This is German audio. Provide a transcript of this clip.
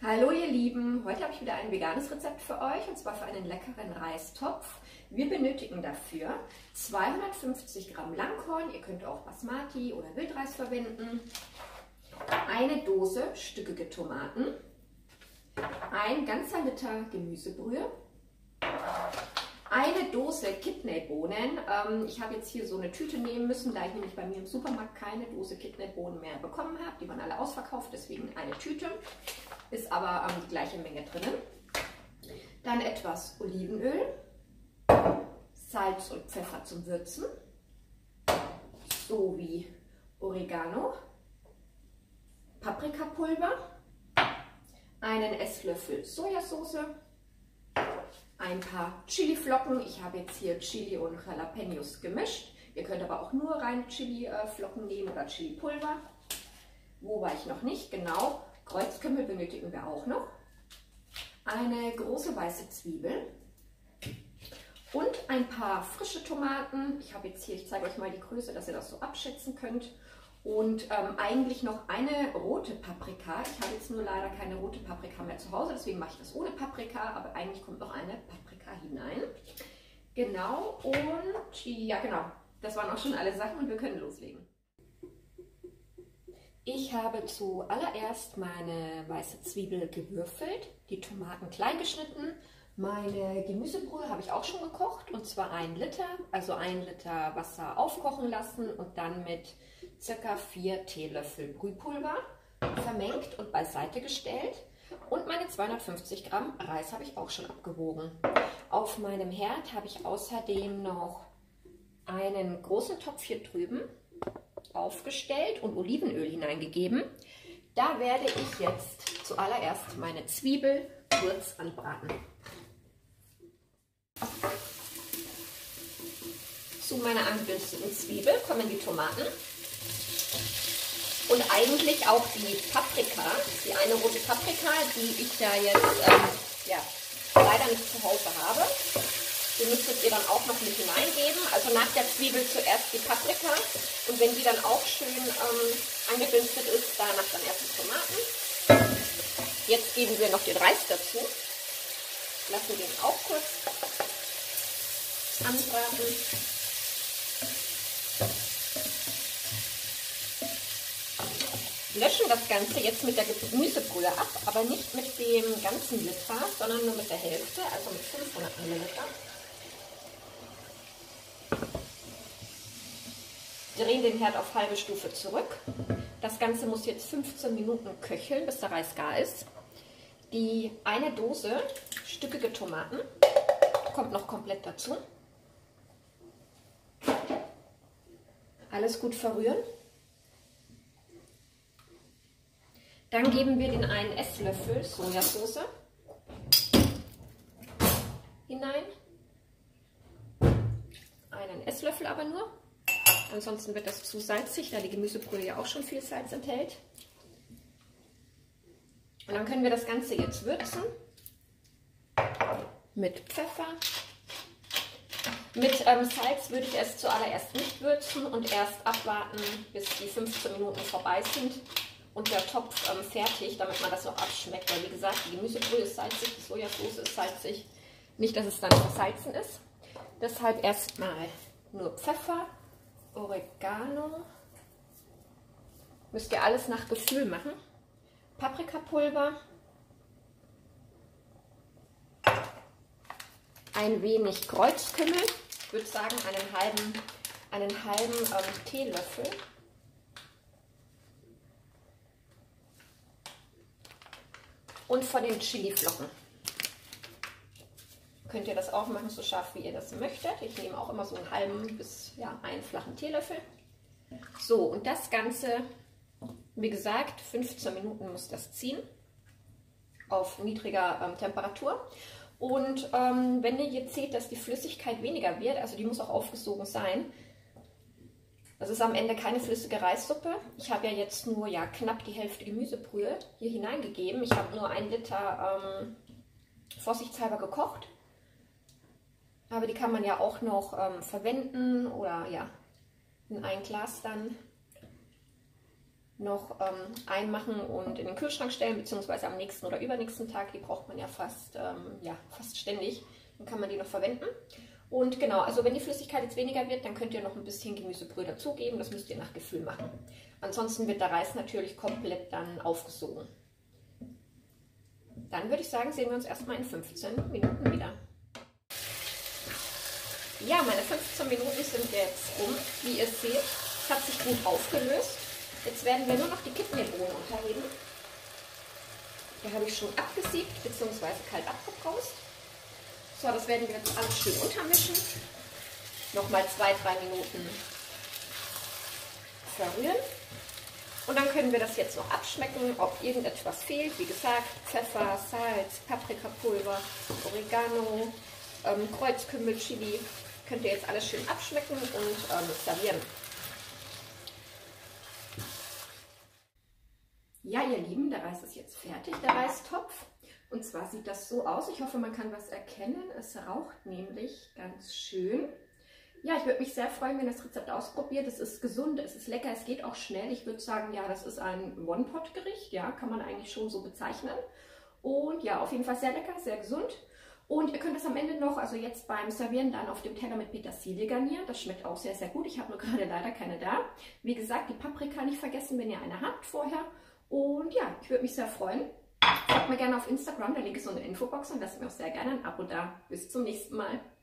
Hallo ihr Lieben, heute habe ich wieder ein veganes Rezept für euch und zwar für einen leckeren Reistopf. Wir benötigen dafür 250 Gramm Langkorn, ihr könnt auch Basmati oder Wildreis verwenden, eine Dose stückige Tomaten, ein ganzer Liter Gemüsebrühe, eine Dose Kidneybohnen. Ich habe jetzt hier so eine Tüte nehmen müssen, da ich nämlich bei mir im Supermarkt keine Dose Kidneybohnen mehr bekommen habe. Die waren alle ausverkauft, deswegen eine Tüte. Ist aber die gleiche Menge drinnen. Dann etwas Olivenöl, Salz und Pfeffer zum Würzen, sowie Oregano, Paprikapulver, einen Esslöffel Sojasauce, ein paar Chiliflocken. Ich habe jetzt hier Chili und Jalapenos gemischt. Ihr könnt aber auch nur rein Chiliflocken nehmen oder Chilipulver. Wo war ich noch nicht? Genau. Kreuzkümmel benötigen wir auch noch. Eine große weiße Zwiebel und ein paar frische Tomaten. Ich habe jetzt hier, ich zeige euch mal die Größe, dass ihr das so abschätzen könnt. Und eigentlich noch eine rote Paprika. Ich habe jetzt nur leider keine rote Paprika mehr zu Hause, deswegen mache ich das ohne Paprika, aber eigentlich kommt noch eine Paprika hinein. Genau, und ja genau, das waren auch schon alle Sachen und wir können loslegen. Ich habe zuallererst meine weiße Zwiebel gewürfelt, die Tomaten klein geschnitten. Meine Gemüsebrühe habe ich auch schon gekocht und zwar 1 Liter, also 1 Liter Wasser aufkochen lassen und dann mit ca. 4 Teelöffel Brühpulver vermengt und beiseite gestellt. Und meine 250 Gramm Reis habe ich auch schon abgewogen. Auf meinem Herd habe ich außerdem noch einen großen Topf hier drüben aufgestellt und Olivenöl hineingegeben. Da werde ich jetzt zuallererst meine Zwiebel kurz anbraten. Zu meiner angedünsteten Zwiebel kommen die Tomaten und eigentlich auch die Paprika, die eine rote Paprika, die ich da jetzt leider nicht zu Hause habe. Die müsstet ihr dann auch noch mit hineingeben. Also nach der Zwiebel zuerst die Paprika und wenn die dann auch schön angedünstet ist, danach dann erst die Tomaten. Jetzt geben wir noch den Reis dazu. Lassen den auch kurz anbraten. Löschen das Ganze jetzt mit der Gemüsebrühe ab, aber nicht mit dem ganzen Liter, sondern nur mit der Hälfte, also mit 500 Milliliter. Drehen den Herd auf halbe Stufe zurück. Das Ganze muss jetzt 15 Minuten köcheln, bis der Reis gar ist. Die eine Dose stückige Tomaten kommt noch komplett dazu. Alles gut verrühren. Dann geben wir den einen Esslöffel Sojasauce hinein. Einen Esslöffel aber nur. Ansonsten wird das zu salzig, da die Gemüsebrühe ja auch schon viel Salz enthält. Und dann können wir das Ganze jetzt würzen mit Pfeffer. Mit Salz würde ich es zuallererst nicht würzen und erst abwarten, bis die 15 Minuten vorbei sind und der Topf fertig, damit man das noch abschmeckt. Weil wie gesagt, die Gemüsebrühe ist salzig, die Sojasauce ist salzig. Nicht, dass es dann versalzen ist. Deshalb erstmal nur Pfeffer. Oregano, müsst ihr alles nach Gefühl machen. Paprikapulver, ein wenig Kreuzkümmel, ich würde sagen einen halben Teelöffel. Und von den Chiliflocken. Könnt ihr das auch machen, so scharf wie ihr das möchtet. Ich nehme auch immer so einen halben bis einen flachen Teelöffel. So, und das Ganze, wie gesagt, 15 Minuten muss das ziehen auf niedriger Temperatur. Und wenn ihr jetzt seht, dass die Flüssigkeit weniger wird, also die muss auch aufgesogen sein, das ist am Ende keine flüssige Reissuppe. Ich habe ja jetzt nur knapp die Hälfte Gemüsebrühe hier hineingegeben. Ich habe nur 1 Liter vorsichtshalber gekocht. Aber die kann man ja auch noch verwenden oder in ein Glas dann noch einmachen und in den Kühlschrank stellen, beziehungsweise am nächsten oder übernächsten Tag. Die braucht man ja fast ständig. Dann kann man die noch verwenden. Und genau, also wenn die Flüssigkeit jetzt weniger wird, dann könnt ihr noch ein bisschen Gemüsebrühe dazugeben. Das müsst ihr nach Gefühl machen. Ansonsten wird der Reis natürlich komplett dann aufgesogen. Dann würde ich sagen, sehen wir uns erstmal in 15 Minuten wieder. Ja, meine 15 Minuten sind jetzt rum. Wie ihr seht, es hat sich gut aufgelöst. Jetzt werden wir nur noch die Kidneybohnen unterheben. Die habe ich schon abgesiebt bzw. kalt abgebraust. So, das werden wir jetzt alles schön untermischen. Nochmal 2-3 Minuten verrühren. Und dann können wir das jetzt noch abschmecken, ob irgendetwas fehlt. Wie gesagt, Pfeffer, Salz, Paprikapulver, Oregano, Kreuzkümmel, Chili. Könnt ihr jetzt alles schön abschmecken und servieren. Ja, ihr Lieben, der Reis ist jetzt fertig, der Reistopf. Und zwar sieht das so aus. Ich hoffe, man kann was erkennen. Es raucht nämlich ganz schön. Ja, ich würde mich sehr freuen, wenn ihr das Rezept ausprobiert. Es ist gesund, es ist lecker, es geht auch schnell. Ich würde sagen, ja, das ist ein One-Pot-Gericht. Ja, kann man eigentlich schon so bezeichnen. Und ja, auf jeden Fall sehr lecker, sehr gesund. Und ihr könnt das am Ende noch, also jetzt beim Servieren, dann auf dem Teller mit Petersilie garnieren. Das schmeckt auch sehr, sehr gut. Ich habe nur gerade leider keine da. Wie gesagt, die Paprika nicht vergessen, wenn ihr eine habt vorher. Und ja, ich würde mich sehr freuen. Folgt mir gerne auf Instagram, der Link ist in der Infobox und lasst mir auch sehr gerne ein Abo da. Bis zum nächsten Mal.